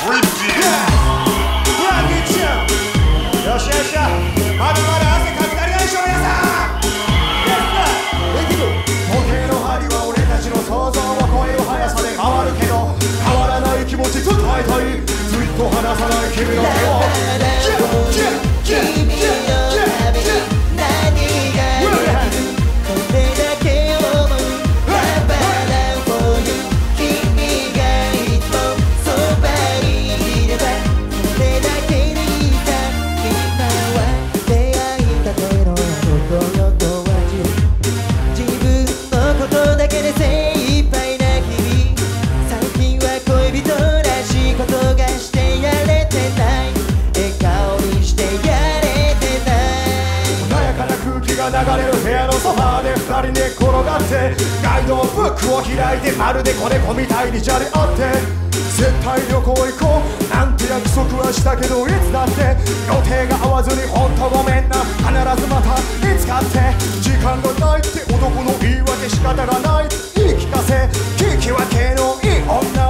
よっしゃよっしゃ、まだまだ汗かき足りないでしょ皆さん。時計の針は俺たちの想像を超える速さで変わるけど、変わらない気持ち伝えたい、ずっと離さない君の手を。君のために何ができる、これだけ思う。ラバランフォーユー、君がいつもそばにいればそれだけでいいさ。今は出会いたての心と味、自分のことだけで精一杯な日々。最近は恋人らしいことがしてやれてない、笑顔にしてやれてない。穏やかな空気が流れる部屋のソファーで二人寝転がって、ガイドブックを開いてまるで子猫みたいにじゃれ合って、絶対旅行行こうなんて約束はしたけど、いつだって予定が合わずにほんとごめんな、必ずまたいつかって。時間がないって男の言い訳仕方がない、言い聞かせ聞き分けのいい女